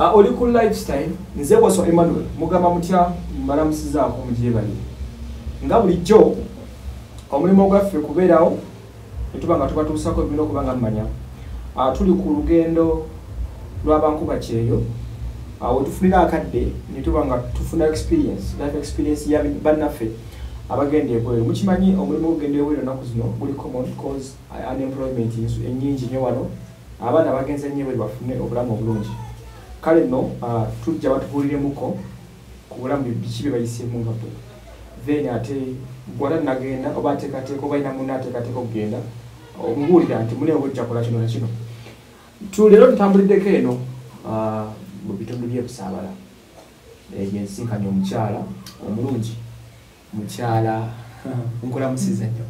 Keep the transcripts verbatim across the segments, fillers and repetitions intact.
Uh, oli ku lifestyle nze waso Emmanuel mugamba mutya mbalamusizaako mujebali nga bulijjo omulimu gwaffe kubeerawo netuba nga tubatuusako ebirina okuba nga mmanya uh, tuli ku lugendo lwa Bankukukyeyo uh, wetufunira akadde netuba nga tufuna experience life experience ya bannaffe abagenda ebweru mukimanyi omulimu ogenda ebweru ennaku zino guli common cause uh, unemployment enyingi nnyo wano abaana bagenze nnyo ebweru bafune obulamu obulungi kale no uh, tujja batubuliremuko ku bulamu biki bye bayiseemu nga bwe then ate gwala nagenda oba ateekateeka oba ina munna ateekateeka okugenda omubuulira nti mune obujja kola kino na kino tuleero tutambuliddeko eno uh, mu bitundu by'ebusaabala egyensinkanya omukyala omulungi mukyala nkola musiza nnyo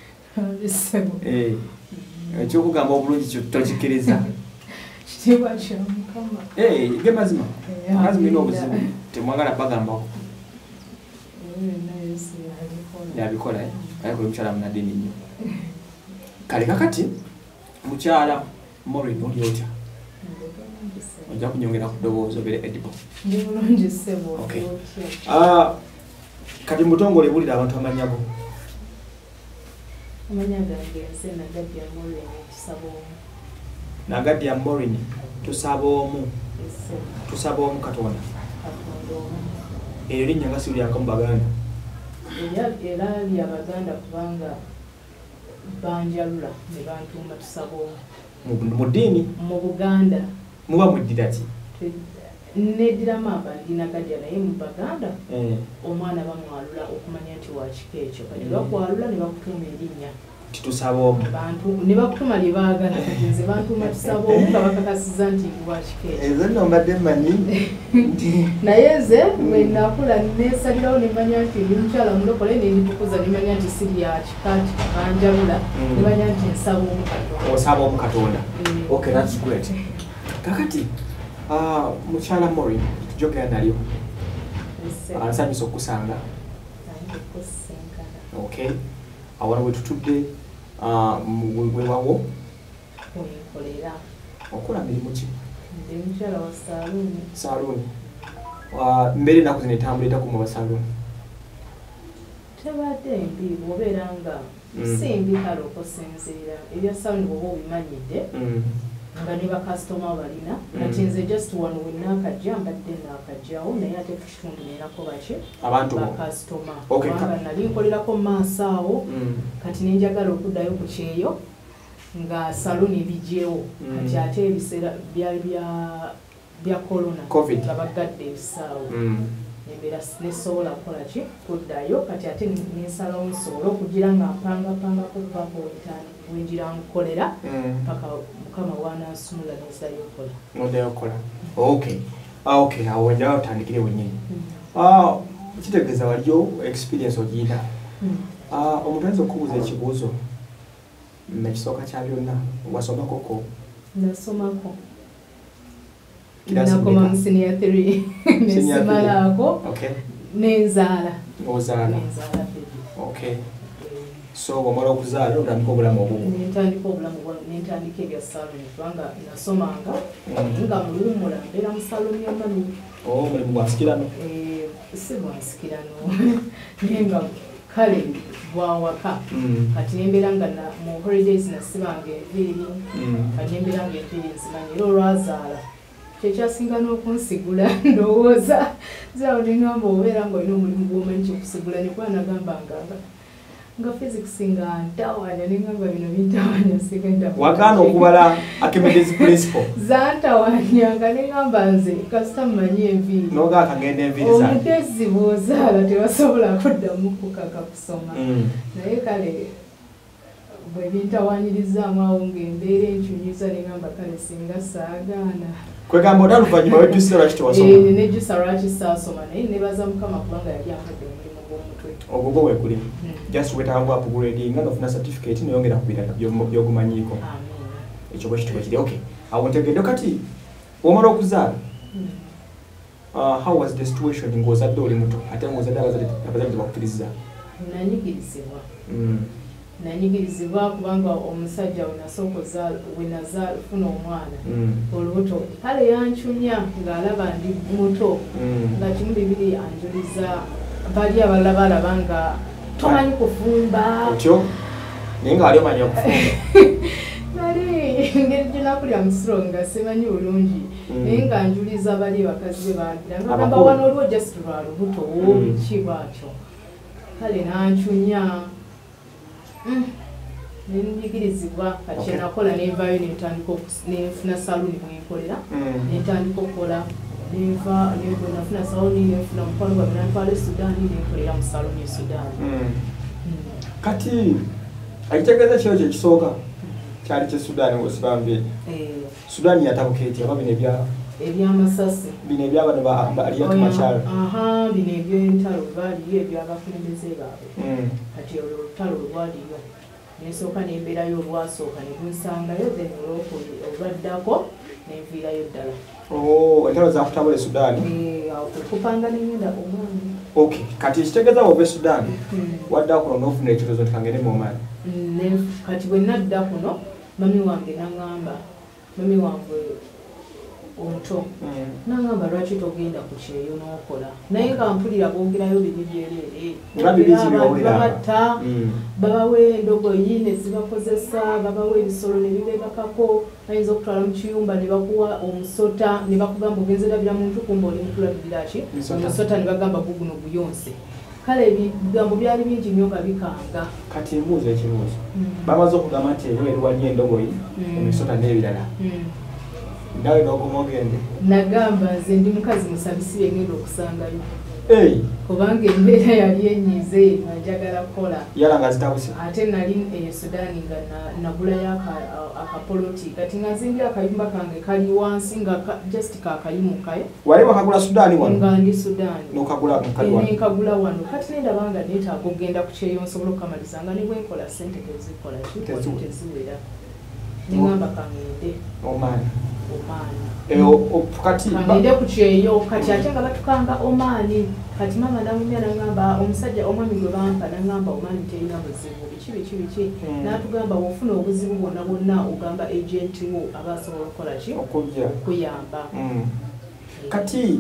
ekyokugamba obulungi kyo tokikiriza kitiibwa kya Mukama ge mazima mazima ina obuzibu temwagala bagambako yabikola ariko omukyala munadini nnyo kale kakati mukyala Maureen oli otya ojja kunyongera ku ddoboozi obere edible ndi bulungi ssebo okay. uh, kati mutongole bulira abantu amanyago amanya gange nse nagaddi ya Maureen tusaba omu nagaddi ya Maureen tusaba omu tusaba omu Katonda eyo linnya nga siulyanka mu Baganda era ly'Abaganda kubanga banjalula ne bantuuma tusaba omu mu ddiini mu Buganda muba muddira ki neddira mamba ndinagadya naye mu Baganda eh. omwana bamwalula okumanya nti wakika ekyo kati bakwalula ne bakutuuma erinnya titusaba omu bantu ne bakutuma lye baagala kati nze bantuuma tusaba omu nga bakakasiza nti wakika ekyo ezo nno mbadde mmanyi naye nze bwe nakula nesalirawo nemanya nti ndi mukyala mulokole nenditukuza nemanya nti siri ya kika banjalula nemanya nti nsaba omu Katonda osaba omu Katonda okay that's great kakati uh, mukyala Maureen tujogera nalyo nsanyusa okusanga okay awala wetutudde wewawo wenkolera okola mirimu ki ndi mukyala wa saluuni saluuni mbere enaku zino etambulira ku mu basaluuni tebadde mbi bw'obeera nga si mbi kale okusinziira ebya saluuni bw'oba obimanyidde nga ne bakasitoma balina kati nze just wano wennaakajja mbadde naakajjawo naye ate ku kitundu nerako baki bakasitoma kubanga nali nkolerako maaso awo kati nenjagala okuddayo ku kyeyo nga saluuni ebijjeewo kati ate ebiseera byali bya korona nga bagadde ebisaawo nembeera nesobola kukola ki kuddayo kati ate nensalawo nsobola okugira nga mpangapangako paka wenjira nkolera paka mukama wanansumula nensayo okola noddayo okola okay okay awo wenjawo otandikire wennyini kitegeeza waliyo experience ogiyina omuntu ayinza okubuuza ekibuuzo mekisooka kya byonna wasomakoko nasomako nakoma mu senior three nesimalaako nenzaala ozaala okay so wamala okuzaala otandika obulamu obumu nentandika obulamu nentandika ebya saluuni kubanga nasomanga nga muluwumula mbeera mu saluuni yamani mulimu gwansikirano si gwansikirano naye nga kale bwawaka kati nembeera nga mu holidays nasibanga enviiri kati nembeera nga enviiri nzimanyi era olwazaala kyekyasinga n'okunsigula ndowooza zaawo nengamba obeera nga olina omulimu gw'omanyi kyekusigula nekuba nagambanga nga physics nga ntawanya nengamba bino bintawanya sigenda wakaana okubala Archimedes principle zantawanya nga nengamba nze kasita mumanyi enviiri noga akagenda enviiri zange omutezi bw'ozaala tebasobola kuddamu kukaka kusoma naye kale bwe bintawanyirizaamu awo ng'embeera enkyunyuza nengamba kale singa saagaana kwegamba otaluvannyuma wejjusa lwaki tewasoma nejjusa lwaki saasoma naye nebaza mukama kubanga yali ampadde omulimu gw'omutwe ogwo gwe weekuli just wetanga upgrading nga ofuna certificate neyongera ku birala byogumanyiiko ekyo bwe kitibwe kiri okay awo ntegedde kati womala okuzaala how was the situation ng'ozadde oli muto ate ng'ozadde abazadde tebakkiriza nanyigirizibwa nanyigirizibwa kubanga omusajja wenasokoza wenazafuna omwana olubuto kale yanchunya ng'alaba ndi muto nga kimu bibiri anjuliza bali abalala balaba nga tomanyi kufumba otyo naye nga wali omanyi okufumba nali engeri gyenakulya musiro nga simanyi bulungi naye nga njuliza bali bakazi be bagira nga gamba wano oliwo just lwa lubuto biki bwatyo kale nanchunya nenyigirizibwa kati nakola nenvayo nentandika nenfuna saluni mwenkolera nentandika okukola nenva nafuna saluni nenfuna mukwano gwange nantwala e Sudan nenkolera mu saluni e Sudan. Kati ekitegeeza kyo kyekisooka kyali kye Sudan ng'osibambye Sudan yatabuka eti aba bino ebya ebyamasasi bino ebyabano baliyo tumakyalo aha bino ebyentalo baliyo ebyabakulembeze baabwe kati olutalo lwaliyo nesooka nembeerayo olwasooka negunsangayo then olwaddako nenviirayo ddala. Entalo zakutambula e Sudan kupanga nenyenda omwami. Okay, kati ekitegeeza ova e Sudan wadda kuno n'ofuna ekirowoozo nti kangende mu omwami kati bwe nadda kuno mami wange naŋŋamba mami wange omuto naŋŋamba lwaki togenda ku kyeyo n'okola naye nga mpulira boogerayo biri byereere babatta babawa endogoyi ne zibakozesa babawa ebisolo ne bibeebakako bayinza okutwala mu kiyumba ne bakuwa omusota ne bakugamba ogenze labira muntu kumba oli mutulabirira ki omusota ne bagamba guguno guyonse kale ebigambo byali bingi nnyo nga bikanga. Kati mbuuzo ekibuuzo bamaze okugamba nti ebweru waliyo endogoyi emisota n'ebirala nawe n'okoma ogende nagamba nze ndi mukazi musabisibe ngenda okusangayo kubanga embeera yali enyize nga njagala kukola yala nga zitabuse ate nali e Sudan nga nagulayo akapoloti kati nga nzimbye akayumba kange kali wansi nga just kakalimukayo wali wakagula Sudan wano nga ndi Sudan n'okagula nkagula wano kati nendaba nga neetaaga okugenda ku kyeyo nsobola okukamaliza nga ne bwenkola ssente tezikola teziwera nengamba kangende omaani kati kangende ku kyeyo kati ate nga batukanga omaani kati mama namumya nangamba omusajja omwami gwe bampa nangamba omaani terina buzibu biki biki biki natugamba wofuna obuzibu bwonna bwonna ogamba agenti wo aba asobola okukola ki okuyamba. Kati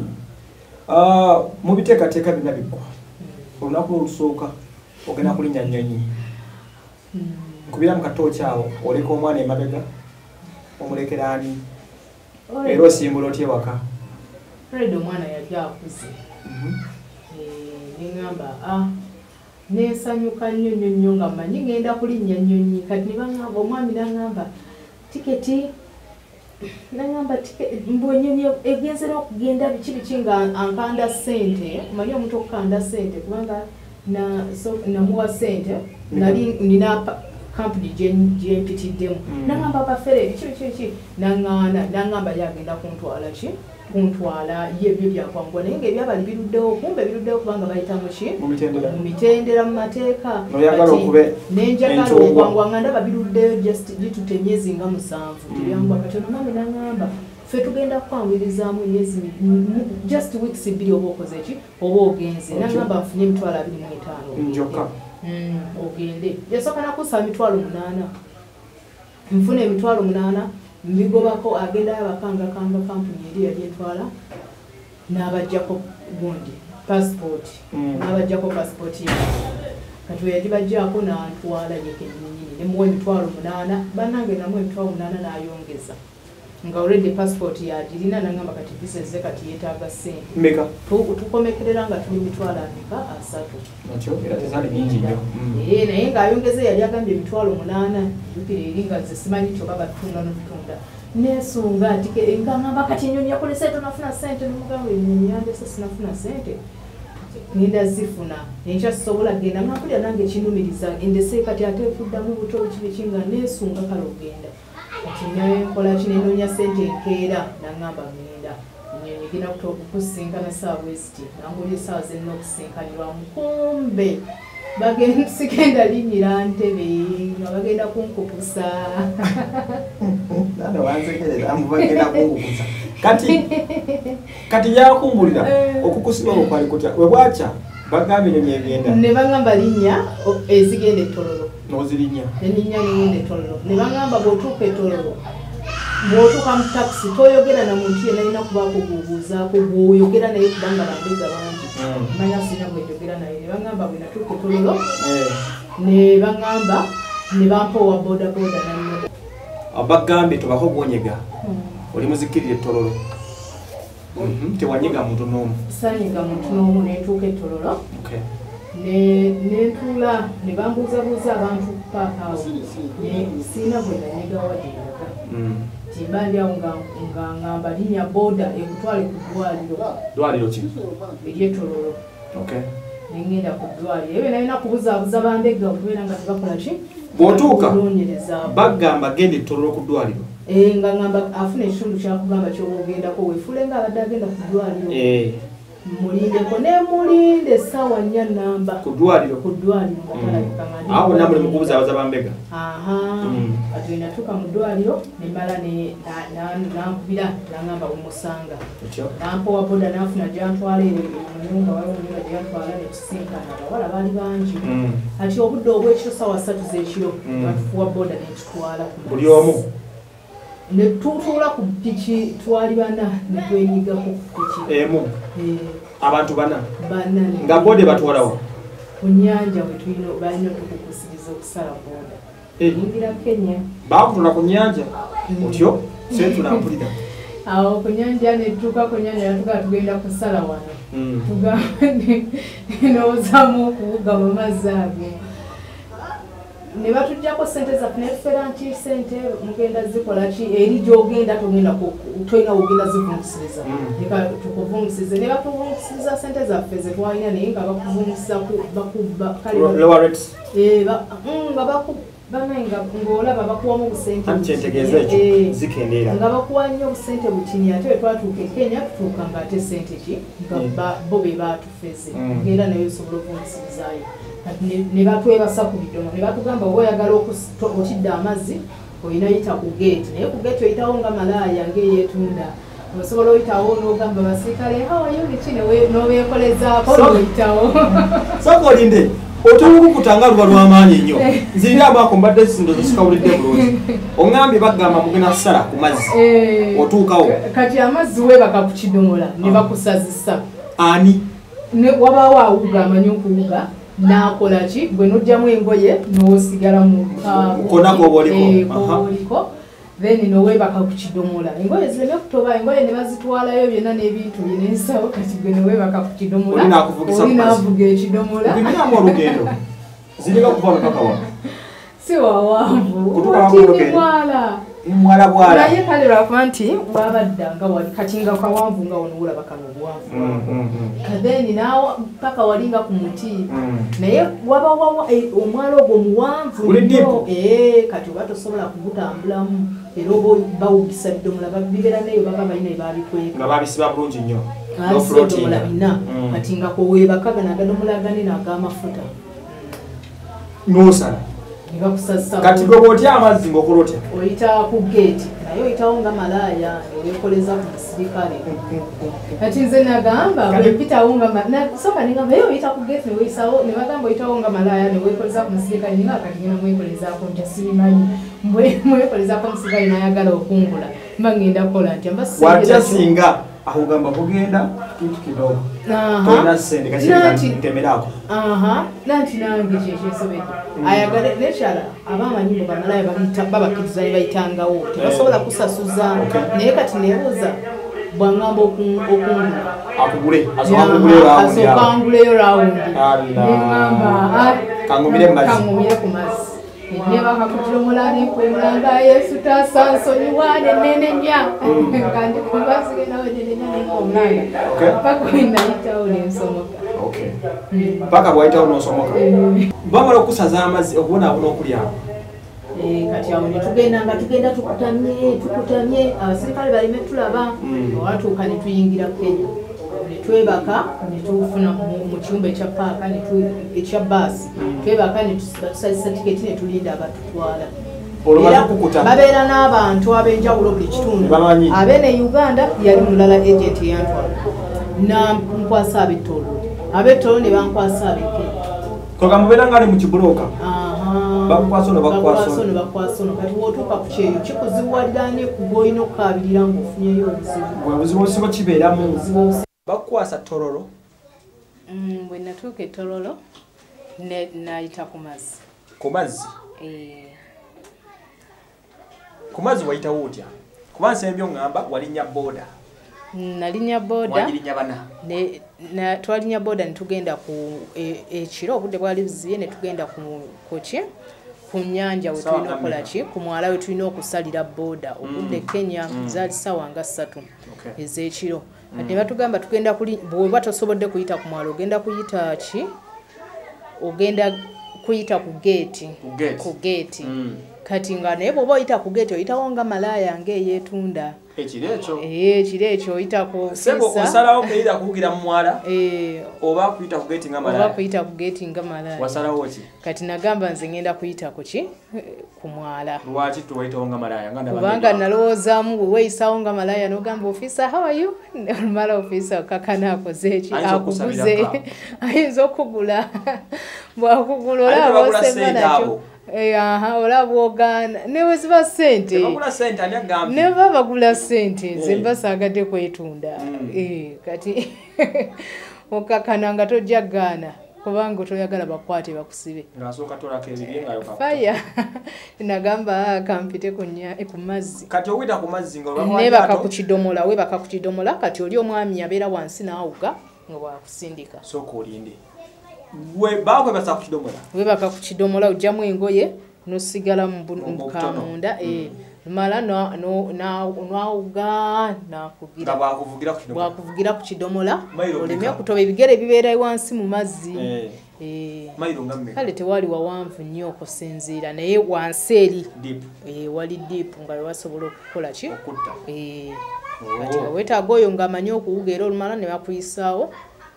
mu biteekateeka bina biggwa olunaku olusooka ogenda kulinnya nnyonyi nkubira mu katooki awo oleka omwana emabega omulekera ani era osimbula otya ewaka Fred omwana yali akuze neŋŋamba a nesanyuka nnyo nnyo nnyo nga mmanyi ngenda kulinnya nnyonyi kati nebaŋŋamba omwami naŋŋamba tiketi naŋŋamba mbwe ennyonyi egenze n'okugenda biki biki nga ankanda ssente omanyi omuntu okukanda ssente kubanga namuwa ssente nali nina kampuni gyempitiddemu naŋŋamba bafere biki biki biki naŋŋaana naŋŋamba yagenda kuntwala ki kuntwala ye byo byakwangwa naye nga ebyabali biruddewo kumbe biruddewo kubanga bayita mu ki mu mitendera mu mateeka nenjagala okwangwa nga ndaba biruddeyo just gitutte emyezi nga musanvu tebyangwa kati ono mami naŋŋamba ffe tugenda kukwangwirizaamu emyezi just weeks bbiri oba okoze ki oba ogenze naŋŋamba nfunye emitwalo abiri mu etaano ogende yasooka nakusa emitwalo munaana nfuna emitwalo munaana mbigobako agendayo abakangakanga kampuni eri yali etwala n'abajjako gundi passport n'abajjako passport yange kati we yali bajjaako n'antwala yekennyini nemuwa emitwalo munaana bannange namuwa emitwalo munaana n'ayongeza nga already passport yagirina nangamba kati visa ze kati yeetaaga ssente meka tukomekerera nga tuli mitwalo ameka asatu nakyo era tezaali nyingi nnyo ee naye ng'ayongeza yali agambye emitwalo munaana jjukira eri nga ze simanyi kyoba batunda n'otutunda nesunga ati nga ngamba kati ennyonyi yakolesa tonafuna ssente nomugamba ennyonyi yandese sinafuna ssente ngenda zifuna enkya sisobola genda nga mpulira nange ekinumiriza endese kati ate efuddamu buto biki biki nga nesunga kale ogenda kati nkola ki nenoonya ssente enkeera naŋŋamba ngenda ennyonyi genda kusinkana ssaawa bweziti nangulya essaawa zenna okusinkanirwamu kumbe bagenda sigenda linyira ntebe nga bagenda kunkukusa nana wanzekerera mbu bagenda kunkukusa kati kati yakumbulira okukusibwa okwali kutya we bwakya bagambye ennyonyi egenda ne baŋŋamba linnya ezigenda ettololo nozirinya eninya ningende tololo ne bangamba bw'otuuka etololo bw'otuuka mu takisi toyogera na muntu yenna alina kubaako gubuuzaako bw'oyogera naye kubanga bambega bangi manya sina bwenjogera naye ne bangamba bwe natuuka etololo ne bangamba ne bampa owa bodaboda nanno abagambye tobako gwonyega oli muzikirira ettololo tewanyega muntu n'omu sanyega muntu n'omu netuuka ettololo nentuula ne bambuuzabuuza abantu paaka awo siina bwe nanyega wadendaga timba ndi awo nga ngamba linnya boda ekutwale ku ddwaliro ddwaliro ki eryetololo nengenda ku ddwaliro ebyo nalina kubuzaabuza bambega okubeera nga tebakola ki bw'otuuka bagamba genda ettololo ku ddwaliro nga ngamba afuna ekitundu kyakugamba kyobaogendako weefule nga abadde agenda ku ddwaliro mulindeko ne mulinde essaawa nnya namba ku ddwaliro ku ddwaliro nga talabika nga awo bonna muli mu kubuzaabuza bambega aha kati we natuuka mu ddwaliro ne mmala nankubira nangamba bumusanga nampowa boda nanfuna gyantwala munyumba waliwo munyumba gyantwala nekisinkana abawala baali bangi kati obudde obwekiro ssaawa ssatu z'ekiro batufuwa boda nekitwala buli omu ne tutuula ku piki twali bana ne twenyigako ku piki emu abantu bana bana nga boda batwalawo ku nnyanja we tulina balina tukukusiriza okusala boda yingira Kenya baakutula ku nnyanja otyo sentunampulira awo ku nnyanja netutuuka ku nnyanja natugaa tugenda kusala wano tugambe noozaamu okuwuga mu mazzi ago ne batuggyako sente zaffe netufera nti sente mugenda zikola ki eri gy'ogenda tolina wogenda zivungisiriza leka tukuvungisirize ne batuvungisiriza sente zaffe zetwalina naye nga bakuvungisiza nga banaye ng'olaba bakuwamu obusente nga bakuwa nnyo obusente butini ate bwe twatuuka e Kenya tutuuka ng'ate sente ki nga bo be baatufeze genda naye osobola okuvungisirizayo ne batwebasa ku bidomo ne batugamba oba oyagala otidde amazzi olina oyita ku geeti naye ku geeti oyitawo nga malaaya ng'eyeetunda osobola oyitawo n'ogamba basirikale hawayoniki n'obeekolezaako n'oyitawo sooka olinde otulukukutanga luba lw'amaanyi ennyo nzirira amaako mbadde sindozo sikawulidde bulungi oŋŋambye bagamba mugenda kusala ku mazzi otuukawo kati amazzi weebaka ku kidomola ne bakusazisa ani wabaawo awuga amanyi okuwuga nakola ki gwe nojjamu engoye n'osigala mu konako obaoliko then noweebaka ku kidomola engoye zireme kutoba engoye ne bazitwalayo byonna n'ebintu bye n'ensawo kati gwe noweebaka ku kidomola olinaavuga ekidomola bimiramu olugendo zirika kuva nokakawa si wawanvu otini mwala mwala bwala naye kale lwakuba nti wabaddanga wali kati nga kawanvu nga wano wulaba kano obwavu katheni naawe paka walinga ku muti naye wabawawa omwala ogwo muwanvu nnyo kati oba tosobola kugutambulamu era oba bawugisa bidomola bibeera nayo baba balina ebabikweka nga babisiba bulungi nnyo bidomola bina kati nga koweebaka gano agadomola aganene ag'amafuta nosala kati gwe bw'otya amazzi ng'okola otya oyita ku geeti naye oyitawo nga malaaya eweekoleza ku musirikale kati nze nagamba bwempitawo nga soka nengamba naye oyita ku geeti neweyisawo ne bagamba oyitawo nga malaaya neweekoleza ku musirikale ninga kati ngenda mwekolezaako ntya sibimanyi mwekolezaako omusirikale nayagala okungula mba ngenda kukola ntya watya singa ahugamba kugenda kitu kidogo tolina sente kakitemerako nanti nange kyekyesobedde ayagala nekyala abamanyimbo bamalaaya babakiriza ne bayitangawo tebasobola kusasuza naye kati nebuuza bwangamba okungula asooka anguleyo rawundi neŋamba kangumire ku mazzi nebaka kukidomola nenkwemulanga yesu tasansonyiwane nene nya kandi kubasigenda wenenenya nenkomulanga paka wenayitawo nensomoka paka bwayitawo nosomoka bamala okusaza amazzi okubonaabona okulyawo kati awo netugenda nga tugenda tukutamye tukutamye abasirikale baleme tulaba owatuuka netuyingira Kenya netwebaka netufuna mu kiyumba ekya paaka ekya baasi twebaka netusazisa tiketi netulinde abatutwala babeera n'abantu ab'enjawulo buli kitundu abene Uganda yali mulala agenti eyantwala nankwasa ab'ettolo ab'ettolo ne bankwasa ab'ekenya koga mubeera nga ali mu kibuloka bakwasa no bakwasa no bakwasa no kati wotuuka ku kyeyo kikuziwalirane kugoyina okukabirira ng'ofunyeyo obuzibu obuzibu obusibo kibeeramu bakwasa tororo bwe natuuka e tororo nayita ku mazzi ku mazzi ku mazzi wayitawo otya kuba nsembyo ngamba walinnya boda nalinnya boda ne twalinnya boda netugenda ku ekiro obudde bwali buziye netugenda ku ki ku nnyanja we tulina okukola ki ku mwala we tulina okusalira boda obudde Kenya zaali ssaawa nga ssatu ez'ekiro kati ne batugamba tugenda bw'oba tosobodde kuyita ku mwala ogenda kuyita ki ogenda kuyita ku geeti ku geeti kati nga naye bw'oba oyita ku geeti oyitawo nga malaaya ng'eyeetunda ekiro ekyo ee ekiro ekyo oyita ku sebo osalawo kuyita kuvugira mu mwala oba kuyita ku geeti nga malaaya oba kuyita ku geeti nga malaaya wasalawo ki kati nagamba nze ngenda kuyita ku ki ku mwala lwaki tuwayitawo nga malaaya kubanga nalowoozaamu bwe weeyisaawo nga malaaya n'ogamba ofiisa how are you olumala ofiisa kakana akoze eki akuguze ayinza okugula bwakugula olaba osema nakyo aha olaba ogaana ne bwe ziba ssente ne baba bagula ssente nze mba saagadde kwetunda kati okakana nga tojja gaana kubanga toyagala bakwate bakusibe faya nagamba kampite ku mazzi nebaka ku kidomola webaka ku kidomola kati oli omwami yabeera wansi naawuga nga bwakusindika webaka ku kidomola webaka ku kidomola ojjamu engoye nosigala mu kamunda mala nawuga nakugira bwakuvugira ku kidomola oleme okutoba ebigere bibeera wansi mu mazzi kale tewali wawanvu nnyo okusinziira naye wansi eri wali diipu nga wewasobola okukola ki kati wetaaga oyo ngaamanyi okuwuga era olumala ne bakuyisaawo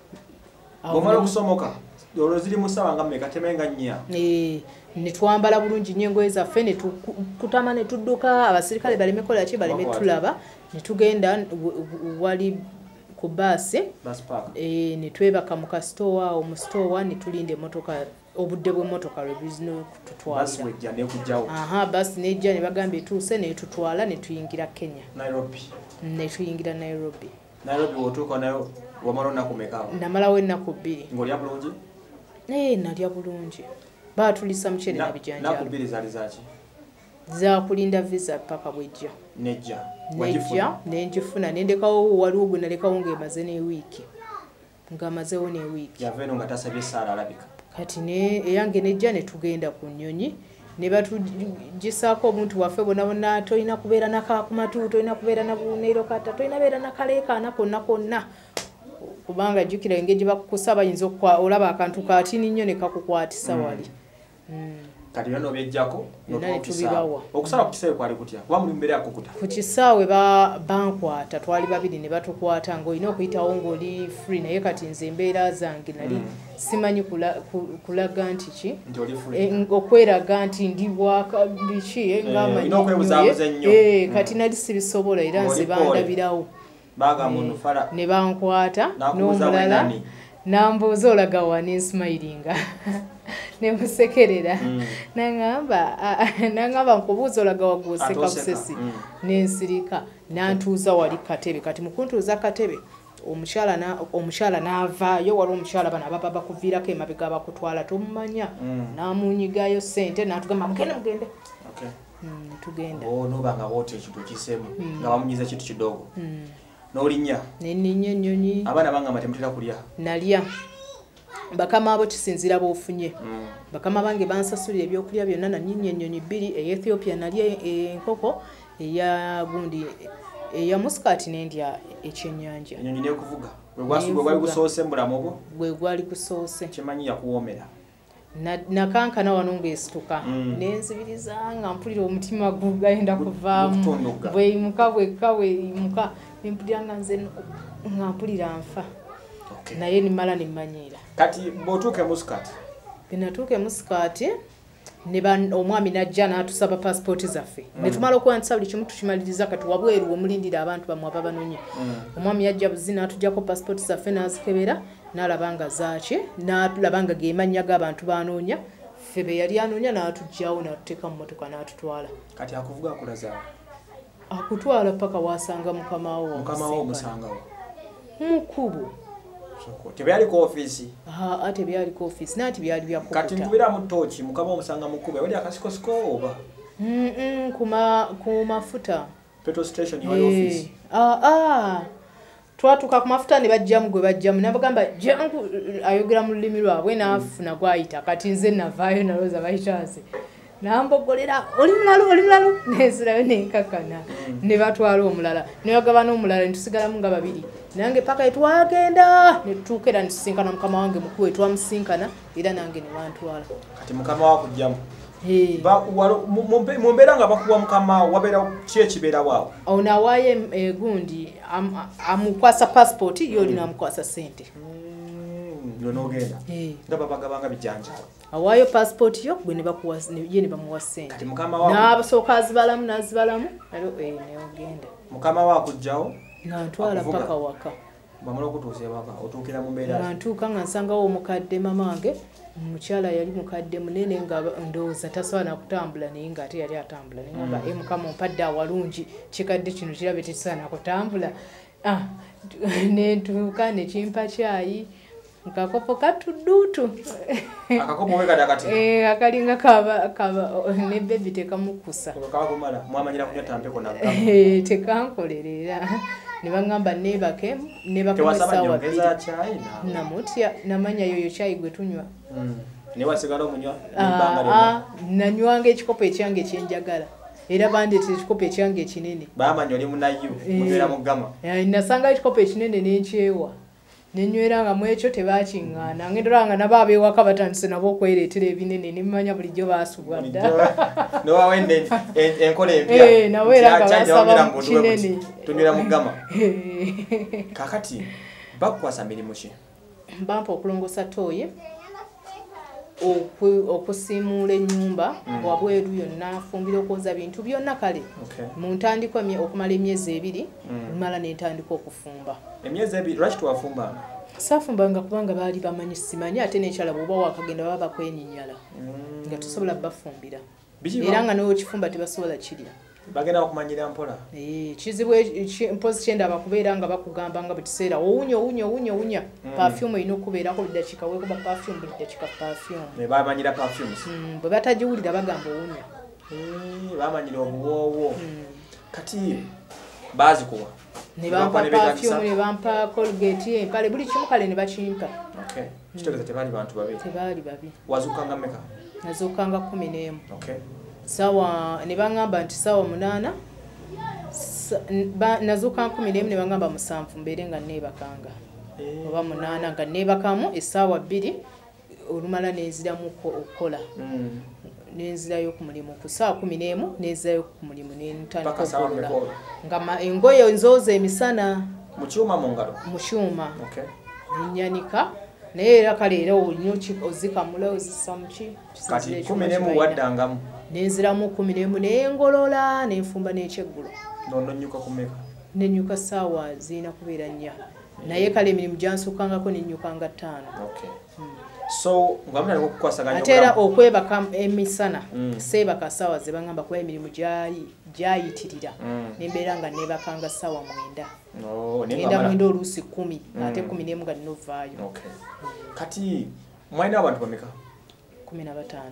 omala okusomoka olwo ziri musawa nga mmeka temenga nnya netwambala bulungi nnyo engoye zaffe netutama netudduka abasirikale baleme kola ki baleme tulaba netugenda wali ku baasi netwebaka mu kasitowa awo mu sitowa netulinda emotoka obudde bw'emmotoka lwebizina okututwalira baasi nejja ne bagamba etuuse netutwala netuyingira Kenya netuyingira Nairobi Nairobi wotuuka nayo wamala ennaku mmeka namalawo ennaku bbiri ng'olya bulungi nalya bulungi baatulisa mukyere nabijanjalo ennaku bbiri zaali zaki zakulinda visa paka bwejja nejja nejja nenjifuna nendekawo waliwo gwe nalekawo ng'emaze n'ewiiki ng'amazewo n'ewiiki yava eno nga tasabye essaala alabika kati eyange nejja netugenda ku nnyonyi ne batugisaako omuntu waffe bonna bonna tolina kubeera nakakumatu tolina kubeera nabuneirokata tolina beera nakaleekaana konna konna kubanga jjukira engeri gye bakukusa bayinza olaba akantu kaatini nnyo ne kakukwatisa wali kati byonna obyejjako notubibawa okusala ku kisaawe kwali kutya kuba muli mbeera yakukuta ku kisaawe bankwata twali babiri ne batukwata ng'olina okuyitawo ng'oli free naye kati nze embeera zange nali simanyi kulaga nti ki okweraga nti ndi bwaka biki ngaamanyi kati nali sibisobola era nze bandabirawo ne bankwata n'omulala nambuuza olaga wa nensmilinga nemusekerera nangamba nangamba nkubuuza olaga wagwoseka busesi nensirika nantuuza wali katebe kati mukuntuuza katebe omukyala n'avaayo wali omukyala bano ababa bakuviirako emabega abakutwala tomumanya namunyigayo ssente natugamba mugende mugende tugenda nobanga boota ekintu kiseemu nga bamunyiza ekintu kidogo n'olinnya nenninya ennyonyi abaana bangamba temutera kulya nalya bakama abo kisinzira b'ofunye bakama bange bansasulira ebyokulya byonna nanyinya ennyonyi bbiri eYethiopia nalya enkoko eya gundi eya muskati n'endya ekyennyanja ennyonyi n'ekuvuga bwe gwali gusoose mu bulamu obwo bwe gwali gusoose kimanyi yakuwoomera nakankana wano ng'esituka nenzibiriza nga mpulira omutima gugayenda kuvaamu bweyimuka bwekka bweyimuka nempulira nga nze nga mpulira nfa naye nimala nemmanyiira kati bw'otuuka emusikati bwenatuuka emusikati omwami najja n'atusaba paasipooti zaffe netumala okuwanisa buli kimu tukimaliriza kati wabweru omulindira abantu bamwe aba banoonya omwami yajja buzi n'atugyako paasipooti zaffe n'azikebera n'alaba nga zaaki n'alaba nga ge mannya g'abantu banoonya febe yali anoonya n'atugyawo n'atuteeka mu mmotoka n'atutwala. Kati akuvuga akulaza akutwala paka wasanga mukama wo mukama wo musangawo mukubu tebyali ku office ha ate byali ku office nati byali bya kukuta kati nkubira mu tochi mukama wo musanga mukube wali akasiko siko oba mm mm kuma ku mafuta petrol station yali office ah ah twatuka ku mafuta ne bajjamu gwe bajjamu nabagamba jangu ayogera mu lulimi lwabwe naafuna gwayita kati nze navaayo naloza bayitaze nambogolera oli mulalo oli mulalo nesirayo nenkakana ne batwala omulala ne bagabana omulala ntusigala mu nga babiri nange paka etwagenda ne tutuukera ntusinkana mukama wange mukuwe twamusinkana era nange ne bantwala kati mukama wakujjamu mumbeera nga bakuwa mukama wabeera ki ekibeera waawo ono awaayo egundi amukwasa passport yo olina amukwasa sente nogenda nga babagabanga bijjanjalo awaayo passport yo gwe ne ye ne bamuwa sente n'abasooka azibalamu n'azibalamu neogenda mukama wakujjawo nga ntwala paka waka bamala okutuusa ewaka otuukira mu mbeera nga ntuuka nga nsangawo omukadde mamange omukyala yali mukadde munene nga ndowooza tasobola nakutambula naye nga ate yali atambula naye nga e mukama ompadde awalungi kikadde kino kirabe tekisobola nakutambula nentuuka nekimpa kyayi nkakopo katuduutu akakopo wekada kati eh akalinga kaba kaba ne baby tekamukusa kaba kumala mwamanyira kunya tampeko na gamba eh tekankolerera ne bangamba nebake nebaka sawa pizza chai na namutya namanya yoyo chai gwe tunywa mm ne wasigala omunywa nibanga lema nanywanga ekikopo ekyange ekyenjagala era bandete ekikopo ekyange ekinene bamanyi oli munayu mubera mugama eh nasanga ekikopo ekinene n'enkyewa nenywera nga mwekyo tebakingana ngendolanga nababe waka batandise nabo okwereetera ebinene nimanya bulijjo basubwadda no wawende enkole empya eh nawera nga basaba kinene tunywera mugama kakati bakwasa mirimu ki bampa okulongosa toyi okusimuula ennyumba wabweru yonna fumbira okwoza bintu byonna kale mu ntandikwa okumala emyezi ebiri mala n'entandika okufumba emyezi ebiri lwaki twafumba saafumbanga kubanga baali bamanyi simanyi ate n'ekyala bw'oba wakagenda baba bakwenyinyala nga tosobola bafumbira era nga n'okifumba tebasobola kirya bagenda okumanyira mpola eh kizibu mpozi kyenda bakubeera nga bakugamba nga butiseera owunya owunya owunya owunya perfume ino kubeera ko lidakika weeko ba perfume lidakika perfume ne bamanyira perfumes mm bwe batajiwulira bagamba owunya eh bamanyira obuwoowo kati bazi kuwa ne bampa perfume ne bampa colgate empale buli kimu kale ne bakimpa okay kitegeza tebali bantu babi tebali babi wazukanga meka nazukanga kumi n'emu okay sawa ne bangamba nti sawa munana nazuka kumi n'emu ne bangamba musanvu mbeere nga neebakanga oba munana nga neebakamu essaawa bbiri olumala nenziramu okukola nenzirayo ku mulimu ku ssaawa kumi n'emu nenzirayo ku mulimu nentandika okukola nga engoye nzooza emisana mu kyuma mu ngalo mu kyuma nenyanika naye era kale era olina ozikamula ozisa muki kati kumi n'emu waddangamu nenziramu kumi n'emu nengolola nenfumba n'ekyeggulo nononyuka kumeka nenyuka saawa zirina kubeera nnya naye kale emirimu gyansukangako nenyukanga ttaano so ngamuna okukwasaganya ate era okwebaka emisana seebaka saawa ze bangamba kuba emirimu gyayitirira nembeera nga nebakanga saawa mwenda ngenda mwenda oluusi kumi ate kumi n'emu nga nina ovaayo kati mwalina abantu bameka kumi na bataano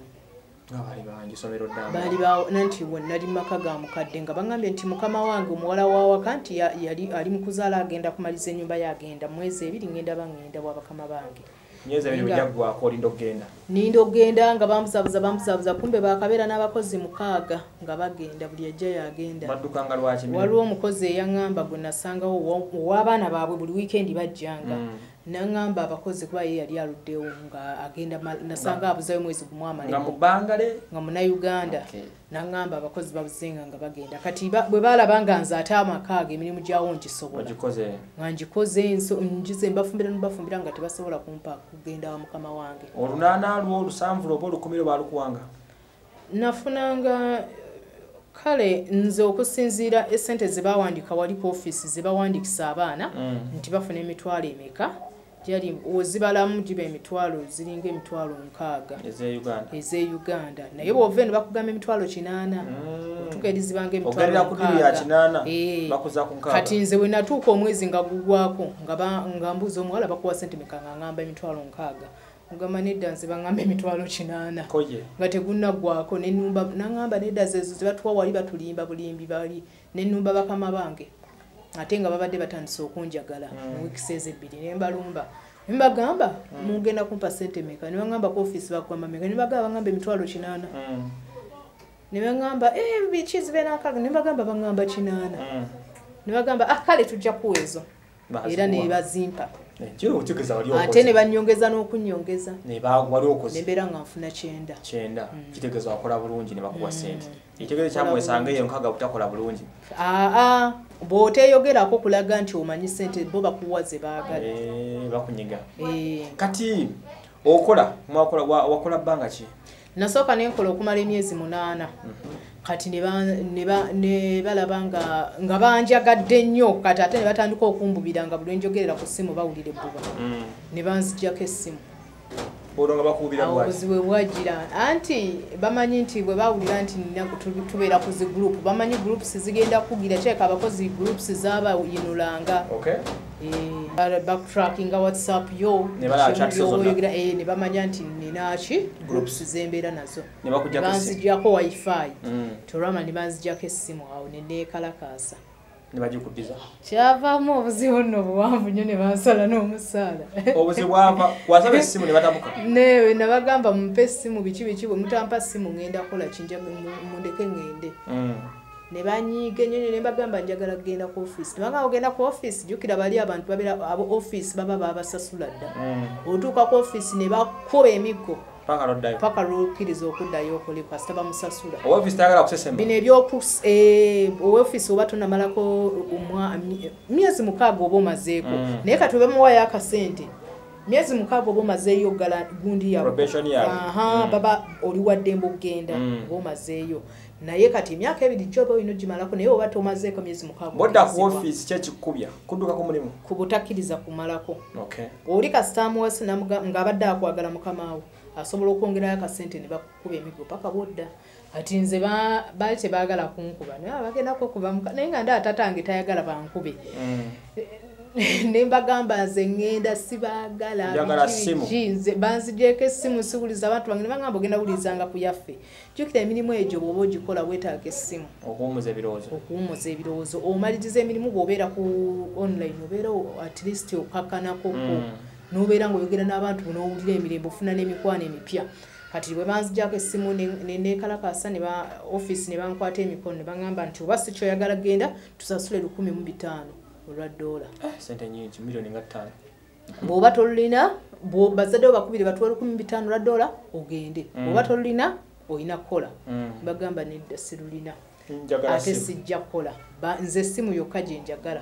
bali bawo nanti nali maka ga mukadde nga bangambye nti mukama wange omuwala wa waka nti yali ali mu kuzaala agenda kumaliza ennyumba yagenda mwezi ebiri ngenda bangenda bwabakama bange myezi ebiri ojagwako olinda okgenda ninda okgenda nga bamusabuza bamusabuza kumbe bakabeera n'abakozi mukaaga nga bagenda buli ajja yagenda baddukanga lwaki waliwo omukozi eyaŋŋamba gwe nasangawo ow'abaana baabwe buli wiikendi bajjanga naŋŋamba abakozi kuba ye yali aluddewo nga agenda nasanga abuzayo mwezi gumu amaleko nga mubangale nga munauganda naŋŋamba abakozi babuzenga nga bagenda kati bwe balaba nga nze ate amakaaga emirimu gyawo ngisobola nga ngikoze njize mbafumbira nibafumbira nga tebasobola kumpa kugenda wa mukama wange olunaana lwo olusanvu lwoba olukumiro baalukuwanga nafunanga kale nze okusinziira essente ze baawandika wali ku ofiisi ze baawandikisa abaana nti bafuna emitwalo emeka gyali ozibalamu giba emitwalo ziringa emitwalo nkaaga eze Uganda eze Uganda naye bw'ova eno bakugamba emitwalo kinaana tugerizibanga emitwalo nkaaga kati nze bwe natuuka omwezi nga gugwako nga mbuuza omuwala bakuwa sente meka nga ngamba emitwalo nkaaga mugamba nedda nze baŋŋamba emitwalo kinaana nga tegunnaggwako nenumba naŋŋamba nedda zezo zebatuwa wali batulimba bulimbi bali nenumba bakama bange ate nga babadde batandise okunjagala mu wiikisi ezebbiri ne mbalumba ne mbagamba mugenda kumpa sente meka ne baŋŋamba ku ofiisi bakugamba meka ne bagamba baŋŋamba emitwalo kinaana ne baŋŋamba eh biki zibeera nkaaga ne mbagamba baŋŋamba kinaana ne bagamba ah kale tujja kuwezo era ne bazimpa Chiro utikeza wali okoze. Ate ne banyongeza n'okunyongeza. Ne ba wali okoze. Ne bera nga nfuna kyenda. Kyenda. Kitegeza wakola bulungi ne bakuwa sente. Ekitegezo kyamwe sange yo nkaga butakola bulungi. Ah ah bote yogerako kulaga nti omanyi sente bo bakuwaze baagala. Eh bakunyiga. Eh kati okola mwakola wakola banga ki? Nasooka nenkola okumala emyezi munaana. Kati ne ba ne balabanga nga banjagadde nnyo kati ate ne batandika okumbubira nga buli njogerera ku ssimu bawulire bbuba ne banzijjako essimu bodonga bakubira bwaji obuziwe bwagira anti bamanyi nti bwe bawulira nti tubeera ku zi group bamanyi groups zigenda kugira kyeka abakozi groups zaba yinulanga okay eh backtracking WhatsApp yo ne bala chat zonna eh ne bamanya nti ninachi groups zembeera nazo ne bakujjako banzijjako wifi turama ne banzijjako essimu awo ne nekalakasa ne bagikudiza kyavaamu obuzibu nno buwanvu nnyo ne bansala n'omusaala obuzibu bwava wasaba essimu ne batabuka ne nabagamba mumpe essimu biki biki bwe mutampa ssimu ngenda kola kinja mundeke ngende ne banyiige nnyo ne mbagamba njagala kugenda ku office nebanga ogenda ku office jukira bali abantu babera abo office baba babasasula dda otuuka ku office ne bakuba emiggo paka roddayo paka lukiriza okuddayo okuli kasita bamusasula office tagala kusesemba bino ebyokus eh office oba tunamalako myezi mukaaga oba omazeeko naye kati bamuwayo akasente myezi mukaaga oba omazeeyo gala gundi ya aha baba oli wadde mbugenda oba omazeeyo naye kati emyaka ebiri gyoba olina ogimalako naye oba tomazeeko myezi mukaaga bodda ku office kyekikubya kudduka ku mulimu kubutakkiriza kumalako okay oli kasitamu wasi ng'abadde akwagala mukamaawo asobola okwongerayo akasente ne bakuba emiggo paka bodda ati nze baali tebaagala kunkuba naye bagendako kuba naye nga nda tatange tayagala bankube ne mbagamba nze ngenda sibaagala nze banzigyeko essimu siwuliza abantu bange ne bagamba ogenda wulizanga ku yaffe jjukira emirimu egyo bw'oba ogikola weetaaga essimu okuwummuza ebirowoozo okuwummuza ebirowoozo omaliriza emirimu bw'obeera ku online obeera at least okakkanako n'obeera ng'oyogera n'abantu n'owulira emirembe ofuna n'emikwano emipya kati bwe banzijjako essimu nekalakasa ne ba office ne bankwata emikono ne baŋŋamba nti oba si kyoyagala genda tusasule lukumi mu bitaano olwa ddoola sente nyingi milioni nga ttaano bw'oba tolulina bazaddewo bakubire batuwa lukumi mu bitaano olwa ddoola ogende bw'oba tolulina olina kukola bagamba nedda sirulina ate sijja kukola nze essimu yokka gye njagala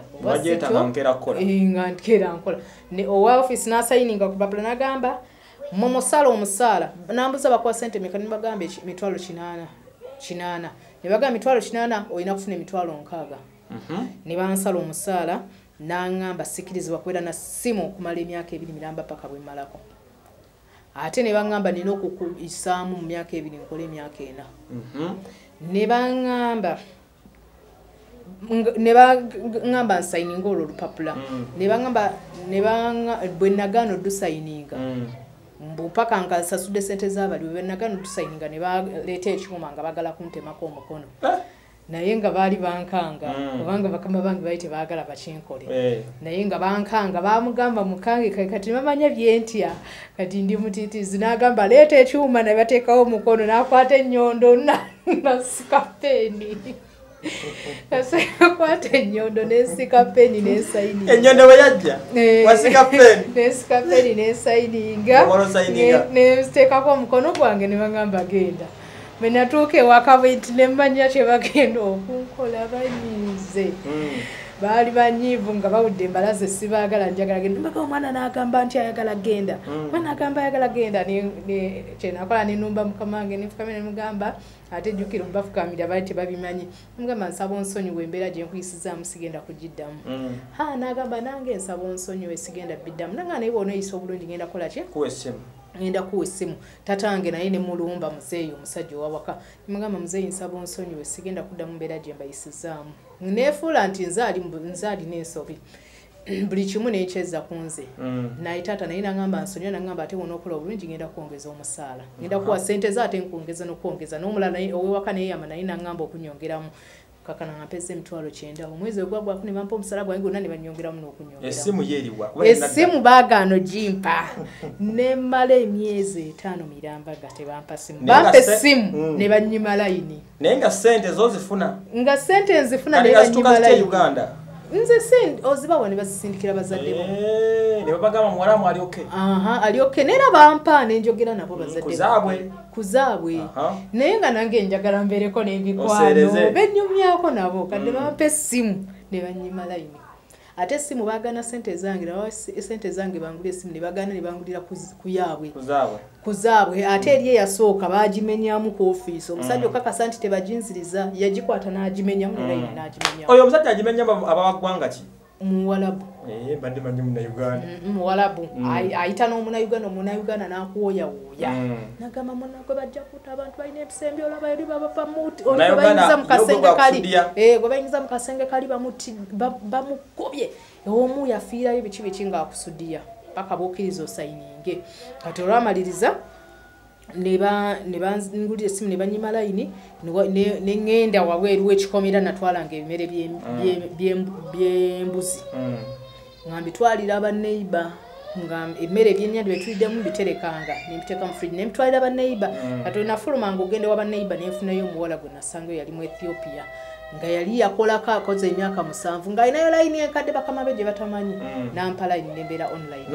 nga nkera nkola owa office n'asayininga ku papula n'agamba mu musala omusaala nambuza bakuwa sente meka ne bagamba emitwalo kinaana kinaana ne bagamba emitwalo kinaana olina kufuna emitwalo nkaaga ne bansala omusaala n'aŋŋamba sikirizibwa kubeera na ssimu okumala emyaka ebiri miramba paka bwe mmalako ate ne baŋŋamba nina okukuyisaamu mu myaka ebiri nkola emyaka ena ne baŋŋamba ne baŋŋamba nsayininga olwo olupapula ne baŋŋamba bwe nagaana odusayininga mpaka nga sasudde sente z'abali bwe nagaana odusayininga ne baleeta ekyuma nga bagala kuntemako omukono naye nga baali bankanga kubanga bakama bange baali tebaagala bakinkole naye nga bankanga bamugamba mukange kati bamanya byentya kati ndi mutiitizi n'agamba leeta ekyuma ne bateekawo omukono n'akwata ennyondo nasika peni akwata ennyondo n'esika peni n'esayininga ennyondo bwe yajja wasika peni n'esika peni n'esayininga n'eziteekako omukono gwange ne bagamba genda bwe natuuka ewaka bwenti ne mmanya kye bagenda okunkola banyiize baali banyiivu nga bawudde embalaze sibaagala njagala genda mbaga omwana n'agamba nti ayagala genda omwana agamba ayagala genda kyenakola nenumba mukama wange nefukamira nemugamba ate jukira bafukamira bali tebabimanyi mugamba nsaba onsonyiwe embeera gye nkuyisizaamu sigenda kugiddamu ha n'agamba nange nsaba onsonyiwe sigenda biddamu nanga naye bw'onoyisa obulungi ngenda kukola ki kuwa essimu ngenda kuwa essimu tatange naye ne mulumba muzeeyi omusajja owawaka mugamba muzeeyi nsaba onsonyiwe sigenda kuddamu mbeera gye mbayisizaamu neefuula nti nze alina ensobi buli kimu nekyeza ku nze naye taata naye nagamba nsonyiwe nagamba ate wonookola obulungi ngenda kwongeza omusaala ngenda kuwa ssente ze ate nkwongeza n'okwongeza n'omulala owewaka naye yama naye nagamba okunyongeramu kakana ngampeza emitwalo kyenda omwezi ogwagwako ne bampa omusaala gwange gwonna ne banyongeramu n'okunyongeramu essimu yeeriwa essimu baagaano gimpa ne mmala emyezi etaano mirambaga tebampa ssimu bampa essimu ne bannyima layini naye nga ssente zo zifuna nga ssente nzifuna ne bannyima layini Uganda nze sente ozibawa ne bazisindikira bazadde bo ne babagamba muwalamu ali oke aha ali oke neera bampa ne njogera nabo bazadde kuzaabwe kuzaabwe naye nga nange njagala mbeereko n'emikwano bennyumyako nabo kadde bampa essimu ne bannyima layini ate essimu baagana ssente zange nawa ssente zange bangula essimu ne bagaana ne bangulira ku yaabwe kuzaabwe ate eri eyasooka baagimenyamu ku ofiisi omusajja okakasa nti tebaginziriza yagikwata n'agimenyamu ne layini n'agimenyamu oyo omusajja agimenya abawaggwanga ki muwalabu badde manyi munauganda muwalabu ayita n'omunayuganda omunayuganda n'akuwoyawooya nagamba munagwe bajja kuta abantu balina ebisembi olaba eri babayingiza mu kasenge kali gwe bayingiza mu kasenge kali bamukubye omu yafiirayo biki biki ng'akusudiya paka bokkiriza osayininge kati olwamaliriza ne bangulira essimu ne banyima layini ne ŋŋenda wabweru w'ekikomera natwalanga ebimere by'embuzi nga mbitwalira abanneiba nga emmere ebyennyanja betuliddemu mbiterekanga nembiteeka mu fridge nembitwalira abanneiba kati wenafulumanga ogende w'abanneiba nenfunayo omuwala gwe nasangayo yali mu Ethiopia nga yali yakolako akoze emyaka musanvu ng'alinayo layini enkadde bakama be gye batamanyi nampa layini nembeera online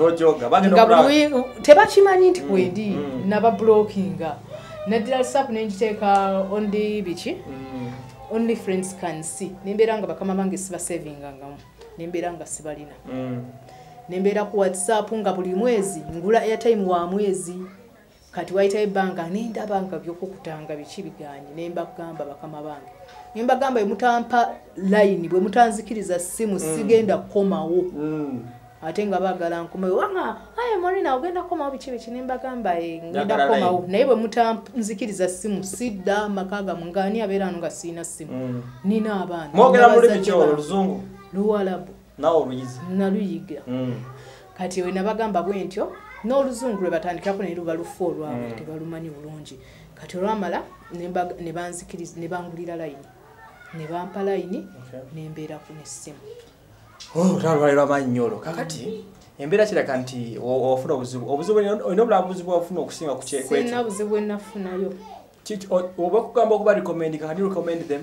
nga tebakimanyi nti kwendi naba blockinga naddira whatsapp nenjiteeka ondi biki only friends can see nembeera nga bakama bange sibasavingangamu nembeera nga sibalina nembeera ku whatsapp nga buli mwezi ngula airtime wa mwezi kati wayitayo ebbanga nendaba nga byokukutanga biki biganye nembagamba bakama bange nembagamba emutampa layini bwe mutanzikiriza simu sigenda kukomawo ate nga baagala nkomawo wanga aye morina ogenda kukomawo biki biki nembagamba ngenda kukomawo naye bwe mutanzikiriza simu sidda makaga mungani abeera ano nga siina simu nina abaana mwogera mulimi ki olwo luzungu luwalabu nawe oluyizi naluyiga kati we nabagamba bwe ntyo n'oluzungu lwe batandikako ne luba lufu olwabwe tebalumanyi bulungi kati olwamala ne banzikiriza ne bangulira layini ne bampa layini nembeera ku nessimu olwalwaliro amaanyi olwo kakati embeera kiraga nti ofuna obuzibu obuzibu olina obulala buzibu ofuna okusinga ku kyekwekyo sina buzibu enafunayo oba kugamba okuba recommending can you recommend them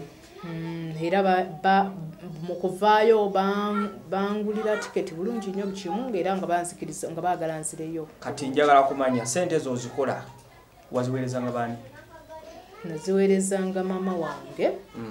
era mu kuvaayo bangulira tiketi bulungi nnyo bukimu ng'era nga banzikiriza nga baagala nzireyo kati njagala kumanya sente zo ozikola waziweerezanga baani naziweerezanga maama wange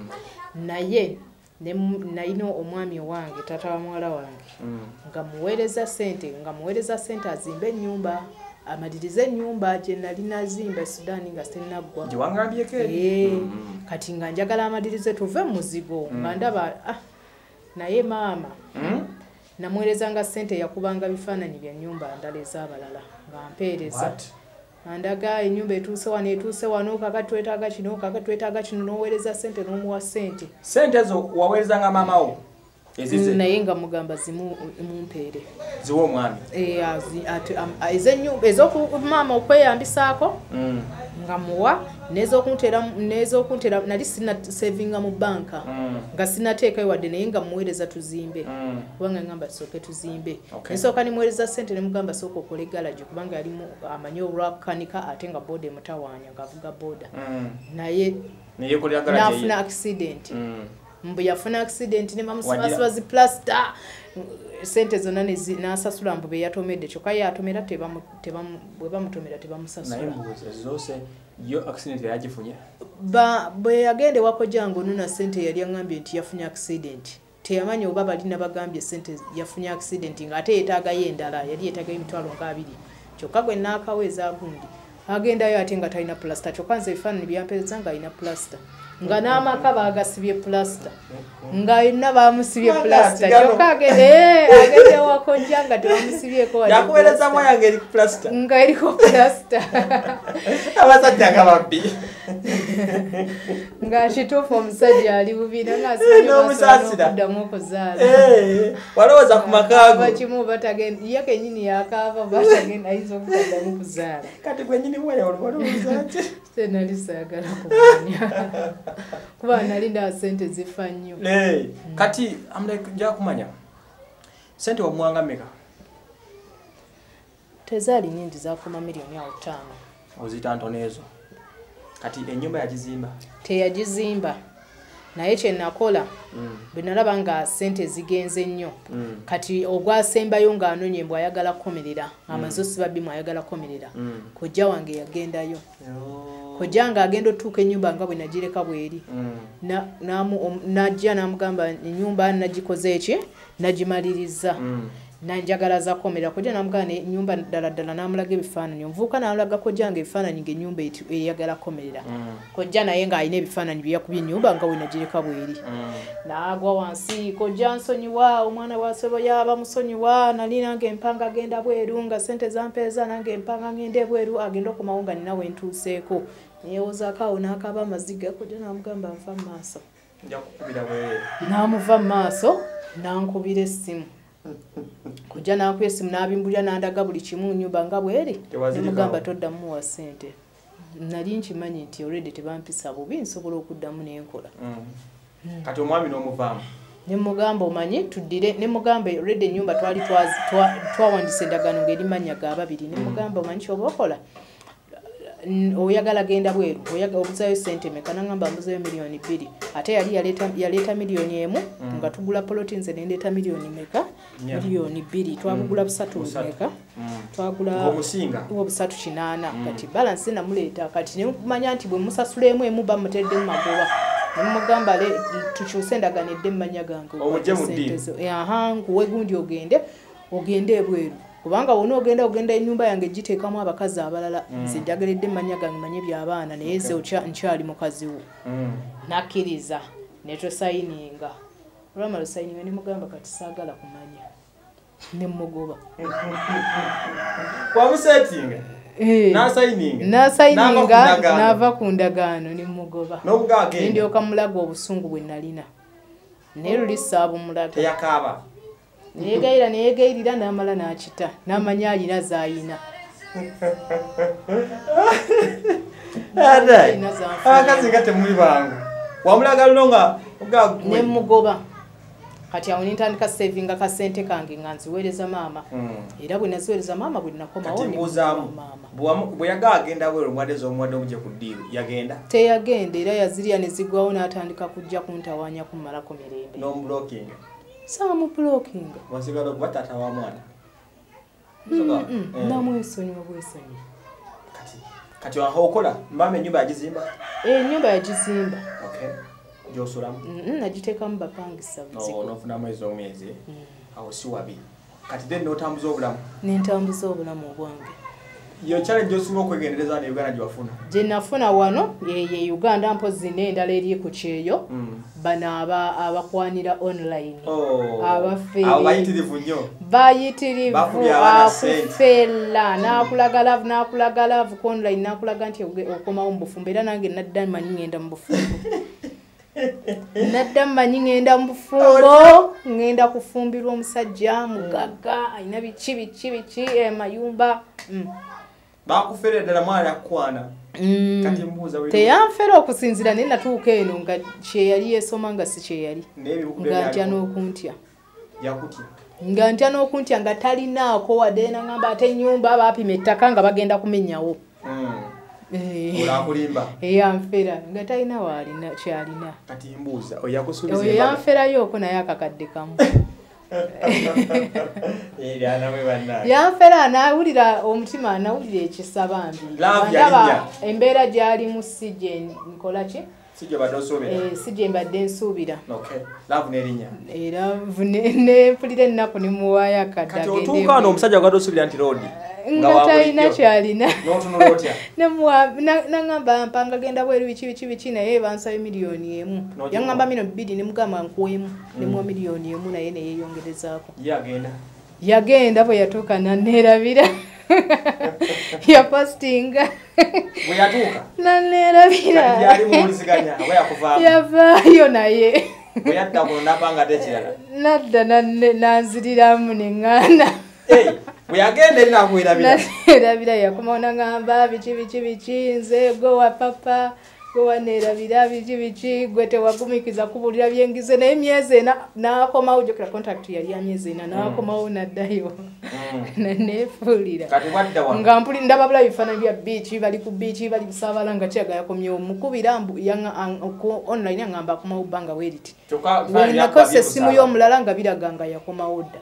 naye nalina omwami owange taata wa muwala wange nga muweereza sente nga muweereza sente azimbe ennyumba amalirize ennyumba gye nali nazimba e Sudaani nga sitennaggwa gyewangambyeko kati nga njagala amalirize tuve mu muzigo nga ndaba naye maama namuweerezanga sente yakubanga bifaananyi bya nnyumba ndala ez'abalala nga mpeereza andaga ennyumba etuuse wano etuuse wano kakati twetaaga kino kakati twetaaga kino n'oweereza sente n'omuwa sente sente ezo waweerezanga maama wo ezize naye nga mugamba zimu mumpeere ziwa omwami ez'okumaama okweyambisaako nga muwa n'ez'okuntera nali sina savinga mu banka nga sinateekayo wadde naye nga muweereza tuzimbe kubanga ngamba tusooke tuzimbe nsooka nimuweereza sente ne mugamba sooka okole galaji kubanga yalimu amanyi olwakanika ate nga booda emutawaanya ng'avuga booda naye n'afuna accident mbu yafuna accident ne bamusiba zi plaster sente zonna n'asasula mbu be yatomedde kyokka yatomera bwe bamutomera tebamusasula yo accident yagifunye bwe yagende wako jangu nuna sente yali angambye nti yafunye accident teyamanya oba balina bagambye sente yafunye accident nga ate yeetaagayo endala yali yeetaagayo emitwalo nga abiri kyokka gwe naakaweza gundi agendayo ate nga talina plaster kyokka nze ebifaananyi byampeereza nga alina plaster nga n'amaka baagasibye plaster nga yonna baamusibye plaster kyokka agende wakojja nga tebamusibyeko yakuweerezamu yange eri plaster nga eriko plaster abasajja nga babbi nga kituufu omusajja ali bubina ngaasiokuddamu okuzaala walowooza ku makaago bakimu batagenda ye kenyini yakaava batagenda ayinza okutaddamu kuzaala kati gwenyini mweya olowooza ki senali saagala kumanya kuba nali nda sente zifa nnyo kati amulekja kumanya sente wamuwanga meka tezaali nyingi zakuma miliyoni awo ttaano ozita ntono ezo kati ennyumba yagizimba teyagizimba naye kyenakola mm. bwe nalaba nga sente zigenze nnyo mm. kati ogwasembayo ng'anonye mbw ayagala kukomerera mm. amazosi babbimu ayagala kukomerera mm. kojja wange yagendayo oh. kojja nga agenda otuuka ennyumba nga bwe nagireka bweri mm. najja n'amugamba ennyumba nagikoze eki nagimaliriza mm. nanjagala za komera kojja namugana ennyumba ddala ddala namulaga ebifaananyi omuvubuka n'alaga kojja nga ebifaananyi ng'ennyumba eyagala komerera mm. kojja naye ng'alina ebifaananyi byeyakubye ennyumba nga we nagireka bweri mm. n'agwa wansi kojja nsonyiwa omwana wasebo yaba musonyiwa nali nange empanga agenda bweru nga sente zampeeza nange empanga ngende bweru agenda okumawo nga nina we ntuuseeko neyewozaako awo n'akaaba amaziga kojja n'amugamba nva mu maaso n'amuva mu maaso n'ankubira essimu kujja nakuya esimu n'abimbulira n'andaga buli kimu nnyumba nga bweri nemugamba toddamu wa ssente nali nkimanyi nti already tebampisa bubi nsobola okuddamu n'enkola kati omwami n'omuvaamu nemugamba omanyi tuddire nemugamba already ennyumba twali twawandisa endagaano ng'erimanya ga babiri nemugamba omanyi kyoba okola oyagala genda bweru obuzayo sente meka nangamba mbuzayo miliyoni bbiri ate yali yaleeta miliyoni emu nga tugula poloti nze nendeeta miliyoni meka miliyoni bbiri twabugula busatu meka twagula obusatu kinaana kati balansi namuleeta kati nemumanya nti bwe musasula emu emu bamuteddemu magoba nemugamba tukyuse endagaano edde mumanya gange aha nkuwe gundi ogende ogende ebweru kubanga wona ogenda ogenda ennyumba yange giteekamu abakazi abalala nze njagaledde manya gange manye by'abaana naye ze nkyali mukazi wo nakkiriza netwesayininga olwamala osayininga nemugamba kati saagala kumanya nemugoba wamusetinga nasayininga nava ku ndagaano nemugoba nendyoka mulaga obusungu bwe nalina naye luli saabu mulaga teyakaaba neyegayira neyegayirira n'amala n'akita n'amanya alina zaayina abakazi nga temuli bangu wamulaga luno nga nemugoba kati awo nintandika savinga kasente kange nga nziweereza maama era bwe naziweereza maama bwe nakomawo bwe yagaa agenda bweru omwadde z'omuwadde omuje ku ddiiru yagenda teyagenda era yazirya ne zigwawo n'atandika kujja kuntawaanya kumalako mirembe n'omublocking Samu blocking. Wasigala kuba tata wa mwana. Namwesonyiwa bwesonyi. Kati kati wahokola mbame nyumba yagizimba? Eh nyumba yagizimba. Okay. Josulamu. Mm najiteka mbapangisa buziko. No nofuna mwezi omwezi. Awo si wabi. Kati then notambuza obulamu. Nintambuza obulamu obwange. Yo challenge osinga okwegendereza ne Uganda gyewafuna. Je nafuna wano ye, ye Uganda mpozi n'endala eri ku kyeyo mm. bana aba abakwanira online. Oh. Abafeeri. Abayitirivu nnyo. Bayitirivu akufela nakulaga love nakulaga love ku online nakulaga nti okomawo mu bufumbo era nange nadda manyi ngenda mu bufumbo. Nadda manyi ngenda mu bufumbo ngenda kufumbirwa omusajja mugaga ayina biki biki biki emayumba. Mm. Bakufere ddala mwala kwana mm. kati mbuuza wewe teyanfera okusinzira ne natuuka eno nga kye yali yesoma nga si kye yali nga ntya n'okuntya yakutya nga ntya n'okuntya nga talinaako wadde nangamba ate ennyumba baapima ettaka nga bagenda kumenyawo olakulimba eyanfera nga talina waalina kyalina kati mbuuza oyakusuubiza oyo yanferayo oko naye akakadde kamu yanfera nawulira omutima nawulira ekisabambi ndaba embeera gyali mu si gye nkola ki Sije badde osuubira. Eh sije mbadde nsuubira. Okay. Love nerinya. Eh love ne mpulira ennaku ne muwaya kadda. Kati otuuka wano omusajja gwadde osuubira nti road. Nga talina kyalina. N'otunula otya? Ne muwa nangamba mpanga genda bweru bichi bichi bichi naye bansayo miliyoni emu. Yangamba mino bbiri ne mugamba nkuwemu ne muwa miliyoni emu naye ne yeeyongerezaako. Ye agenda. Yagenda bwe yatuuka nanneerabira. Ya postinga. Bwe yatuuka? Nanneerabira. Kati yali muwuliziganya bwe yakuvaamu. Yavaayo naye. Bwe yadda kuno napanga tekirala. Nadda nanziriramu ne ŋŋaana. Bwe yagenda eri nakuwerabira. Nakuwerabira yakomawo nangamba biki biki biki nze gowa papa gowa neerabira biki biki gwe tewagumikiza kubulira byengize naye myezi ena n'akomawo jjukira contract yali ya myezi ena n'akomawo n'addayo neefuulira nga mpuli ndaba bula bifaananyi bya biiki bali ku biiki bali kusaabala nga kyaga yakomyewo mukubira online aŋŋamba akomawo bbanga weeriti nakosa essimu y'omulala nga biraga nga yakomawo dda.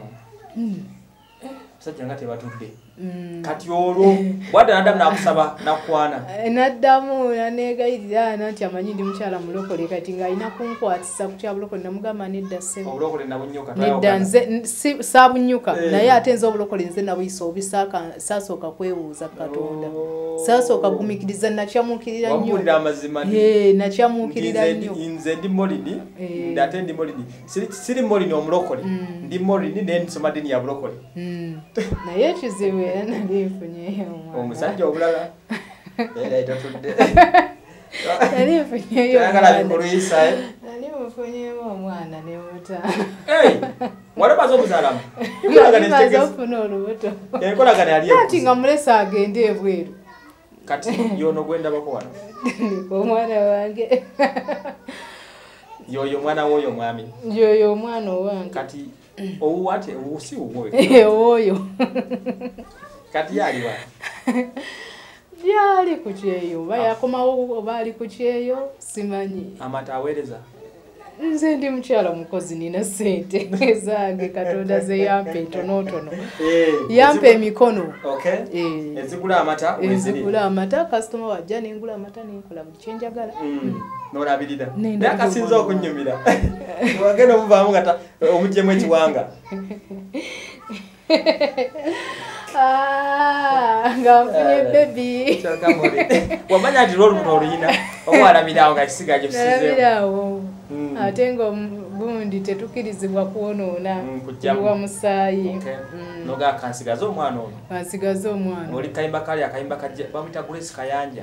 Sajja nga tebatudde. Kati olwo bwadda naddamu nakusaba nakwana. Naddamu naneegayirira nti amanyi ndi mukyala mulokole kati ng'alina kunkwatisa ku kya bulokole namugamba nedda ssebo. Obulokole nabunnyuka. Nedda nze saabunnyuka naye ate nze obulokole nze nabuyisa obisaaka saasooka kwebuuza Katonda. Saasooka gumikiriza nakyamuukirira nnyo. Wambuulira amazima nti. Ee nakyamuukirira nnyo. Nze ndi molini ate ndi molini. Siri molini omulokole. Ndi molini naye nsoma ddiini ya bulokole. Naye ekizibu era nali nfunyeyo omwana. Omusajja obulala era etatudde. Nali nfunyeyo omwana. Tayagala bikuluyisa eh? Nali mufunyeyo omwana ne muta. Hey! Walabaza omuzaalamu? Nali ofuna olubuto. Enkolagana yali ekuze. Kati nga mulesa agende ebweru. Kati yono gwendabako wano? Niko omwana wange. Yoyo mwana woyo mwami? Yoyo omwana owange. Kati owuwate owusi uwoyo? Owoyo. Kati yali wa? Yali ku kyeyo oba yakomawo oba ali ku kyeyo simanyi. Amata aweereza? Nze ndi mukyala mukozi nina ssente zange Katonda ze yampa entonotono. Yampa emikono. Ezigula amata? Ezigula amata kasitoma wajja nengula amata nenkola buli kyenjagala. N'olabirira. Naye akasinza okunnyumira. Wagenda omuvaamu nga omugyemu ekiwanga. Nga nfunye bebi. Wamanya nti lwolubuto oluyina oba walabiraawo nga kisiga gye tusizeewo. Nalabiraawo. Ate nga bundi tetukirizibwa kwonoona kuwa musaayi. Noga kansigaze omwana ono? Kansigaze omwana. Oli kayimba kali akayimba bamuyita Grace Kayanja.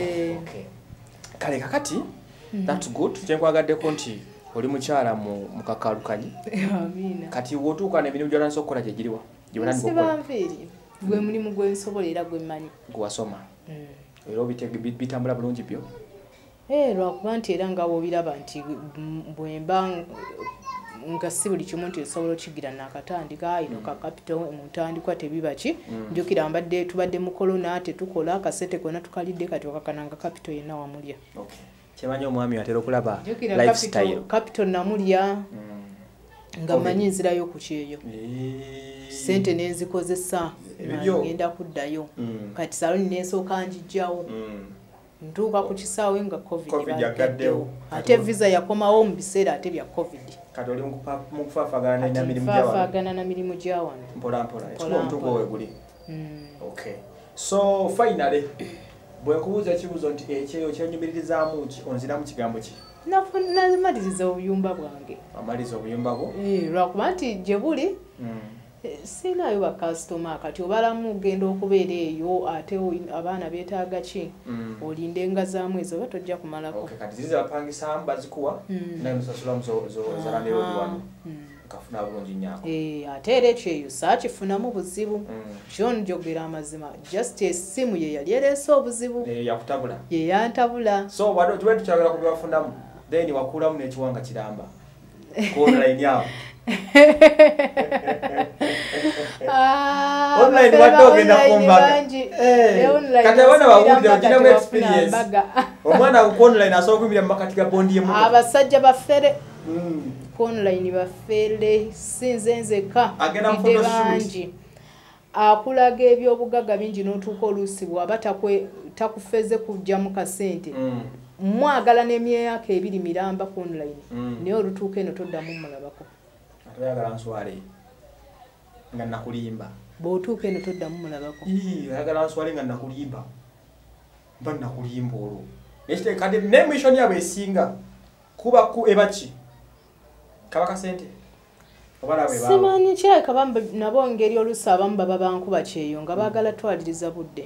Kale kakati that's good. Kyenkwagadeko nti oli mukyala mu kakalukanyi. Amina. Kati wotuuka n'emirimu gy'olanisa okukola gye giriwa? Sibanviiri. Gwe mulimu gwe nsobola era gwe mmanyi. Gwe wasoma. Era bitambula bulungi byo? Eh lwakuba nti era nga bw'obiraba nti bwe mba nga si buli kimu nti nsobola okigira nakatandika ino ka capital mutandikwa tebiba ki njukira mbadde tubadde mu kolona tetukola akasete konna tukalidde kati okakananga capital yenna wamulya. Okay. Kyemanyi omwami atera okulaba lifestyle. Capital namulya nga manyi nzirayo ku kyeyo. Sente nenzikozesa ngenda kuddayo. Kati saloni nensooka njijjawo. Ntuuka ku kisaawe nga covid bagaddewo. Ate visa yakomawo mu biseera ate bya covid. Kati oli mu kufaafagana na mirimu gya wano? Kufaafagana na mirimu gya wano. Mpola mpola. Ekikuba omutuuka weguli. Okay. So finally, bwe nkubuuza ekibuuzo nti ekyeyo kyenyumiririzaamu ki onziramu kigambo ki? Namaliriza obuyumba bwange. Amaliza obuyumba bwo? Eh, lwakuba nti gye buli sinayo bakasitoma kati obalamu ogenda okubeera eyo ate abaana beetaaga ki olinde engazaamu ezo oba tojja kumalako. Kati ziri zebapangisaamu bazikuwa naye musasulamu zalandeero odiwano kafuna bulungi nnyako. Ate era ekyeyo saakifunamu buzibu kyo njogera amazima just essimu ye yali ereese obuzibu yakutabula ye yantabula. So tuba tukyagala ku byafundamu then wakuulamu n'ekiwanga kiramba online yawo. Online wadde ogenda kumbaga. Kati abaana bawulire oginamu experience. Omwana ku online asobola kuyimirira mu makati ga bondi y'emmotoka. Abasajja baffere ku online baffere sinze nzekka bidde bangi. Akulaga ebyobugagga bingi n'otuuka oluusi bw'aba takufeze kujja mu kasente mwagala n'emyaka ebiri miramba ku online naye olutuuka eno toddamu mulabako atayagala nswale nga nakulimba bw'otuuka eno toddamu mulabako ayagala nswale nga nakulimba mba nakulimba olwo kati n'emission yabwe esinga kuba ku ebaki kabaka sente simanyi kirabika bamba nabo ngeri oluusi abamu baba bankuba kyeyo nga baagala twaliriza budde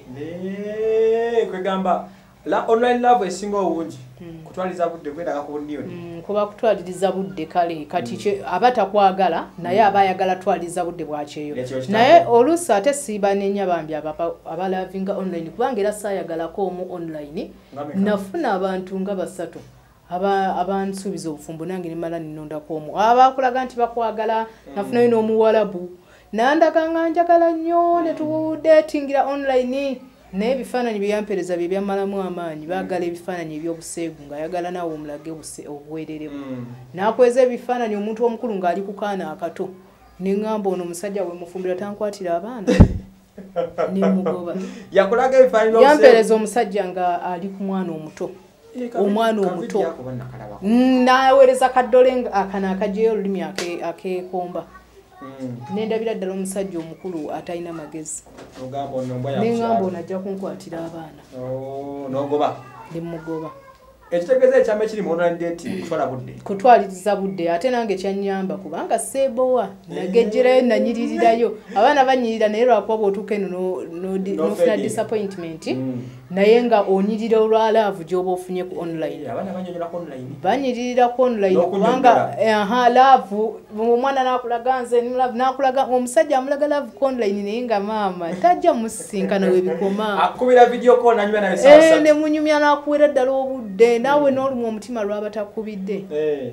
kwegamba la online love esinga obungi kutwaliza budde kwetaaga ku niyo kuba kutwaliriza budde kale kati abatakwagala naye abayagala twaliza budde bwakyeyo naye oluusi ate siiba nenya bambi abalavinga online kubanga era saayagalako omu online nafuna abantu nga basatu aba abansubiza obufumbo nange nemala ninondako omu abakulaga nti bakwagala nafunayo n'omuwalabu nandaga nga njagala nnyo ne tudatingira online naye ebifaananyi bye yampereza bye byamalamu amaanyi baagala ebifaananyi ebyobuseegu ng'ayagala naawe omulage obuweereremu n'akweza ebifaananyi omuntu omukulu ng'ali ku kaana akato ne ŋŋamba ono omusajja we mufumbira tankwatira abaana ne mugoba yakulaga ebifaananyi yampereza omusajja nga ali ku mwana omuto omwana omuto n'aweereza kaddole akana akajeyo olulimi akeekomba nendabira ddala omusajja omukulu atalina magezi neŋŋamba ono ajja kunkwatira abaana n'ogoba nemugoba ekitegeeza ekyama ekiri mu online dating kutwala budde kutwaliriza budde ate nange kyanyamba kubanga seebowa nagejjerayo nanyiririrayo abaana banyirira naye lwakuba bw'otuuka eno nofuna disappointment naye nga onyirira olwa laavu gy'oba ofunye ku online banyiririra ku online kubanga aha laavu omwana nakulaga nze nakulaga omusajja amulaga laavu ku online naye nga maama tajja musisinkana webikoma akubira video call nanyumya nawe sawa sawa ne munyumya nakuwera ddala obudde nawe n'olumu omutima lwaba takubidde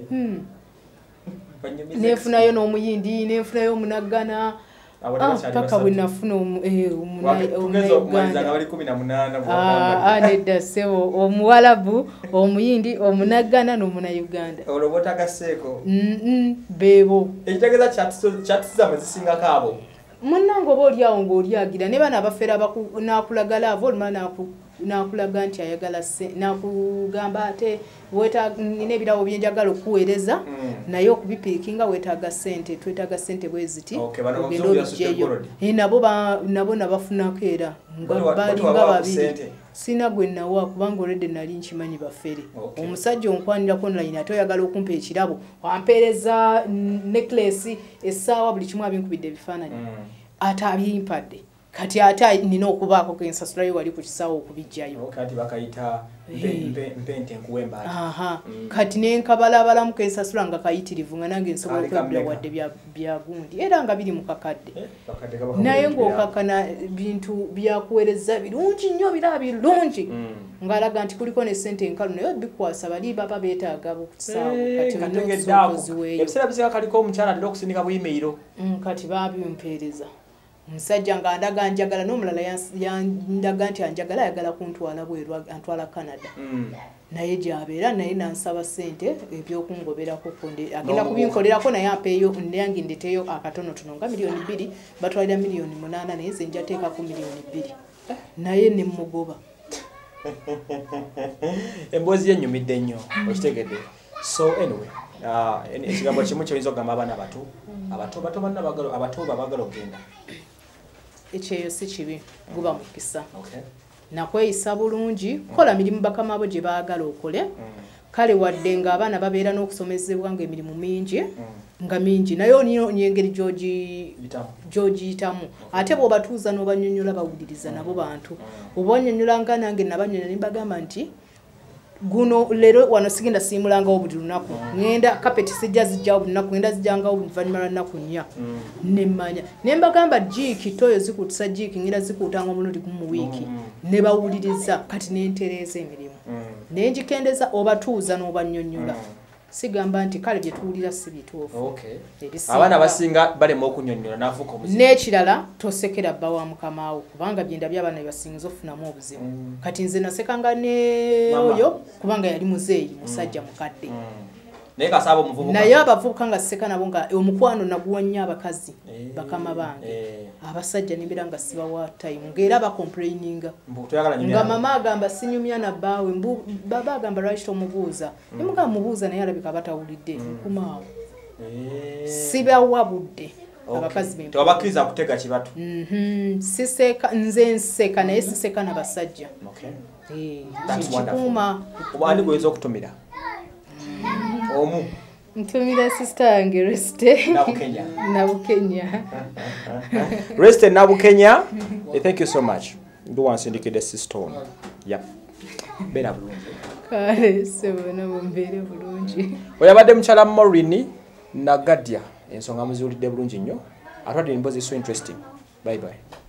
nefunayo n'omuyindi nefunayo omunaggana paka bwe nafuna nedda ssebo omuwalabu omuyindi omunaggana n'omunauganda beebo ekitegeeza kyatisiza mwezisingako abo munnange oba oliawo ng'olyagira ne bana abafeera nakulagala ava olumala nakulaga nti ayagala nakugamba ate nina ebirabo byenjagala okuweereza naye okubipiikinga weetaaga ssente twetaaga ssente bwe ziti ogenda obijjeyo nabo nabafunako era balinga babiri sina gwe nawa kubanga olwedde nali nkimanyi bafere omusajja onkwanirako online ate oyagala okumpa ekirabo wampeereza necklace essaawa buli kimu abinkubidde ebifaananyi ate abyimpadde kati ate nina okubaako kensasulayo wali ku kisaawo okubijjayo kati bakayita mpente nkuwemba aha kati nenkabalabalamu kensasula nga kayitirivu nga nange nsobola okwebula wadde byagundi era nga biri mu kakadde naye ng'okakana bintu byakuweereza birungi nnyo bira birungi ng'alaga nti kuliko ne ssente enkalu naye bikwasa bali baba beetaaga bukisaawo kati katogeddaakoziweeyo ebiseera bisika kaliko omukyala atera okusindika buyimeyiro kati baabimpeereza omusajja nga ndaga njagala n'omulala yandaga nti anjagala ayagala kuntwala bweru antwala Canada naye gyabeera naye nansaba ssente ebyokungoberako agenda kubinkolerako naye ampeeyo nange ndeteyo akatonotono nga miliyoni bbiri batwalira miliyoni munaana naye nze nja teekako miliyoni bbiri naye ne mugoba emboozi yennyumidde nnyo okitegedde so anyway ekigambo kimu kyoyinza okugamba abaana abato abato bato banna abato baagala okugenda ekyeyo si kibi guba mukisa nakweyisa bulungi kola mirimu bakama abo gye baagala okole kale wadde nga abaana babeera n'okusomezebwa nga emirimu mingi nga mingi naye oniyo engeri gy'ogiyitamu ate bw'obatuuza n'obanyonnyola bawuliriza nabo bantu oba onyonnyola nga nange nabanyonnyola ne mbagamba nti guno lero wano sigenda simulangawo buli lunaku ngenda kapeti sijja zijjawo buli lunaku ngenda zijjangawo luvannyuma lwa nnaku nnya nemmanya ne mbagamba jiiki toyo zikutusa jiiki ngenda zikuutanga omulundi gumu mu wiiki ne bawuliriza kati nentereeza emirimu naye njikendeza obatuuza n'obanyonnyola sigamba nti kale bye tuwulira si bituufu abaana basinga balema okunyonnyola n'afuuka obuzibu n'ekirala tosekera bba wa mukamaawo kubanga byendabye abaana bebasingiza ofunamu obuzibu kati nze nasekanga ne oyo kubanga yali muzeeyi musajja mukadde naye kasaba omuvubuka naye abavubuka nga seka nabo nga omukwano naguwa nnyo abakazi bakama bange abasajja nimbira nga sibawa time ng'era bacomplaininga nga mama agamba sinyumya na bbaawe baba agamba lwaki tomubuuza nemugamba mubuuza naye alabika batawulidde nkumaawo sibawa budde abakazi bempa tewabakiriza kutega kibatu siseka nze nseka naye siseka n'abasajja kikuuma obwandi goyinza okutumira omu ntumira sister yange Reste Nabukenya Nabukenya Reste Nabukenya thank you so much ndo wansindikide sister ono yep bera bulungi kale sebo nabo mbere bulungi oyabadde mukyala Morini na Gadia ensonga muziwulidde bulungi nnyo atwadde embozi so interesting bye bye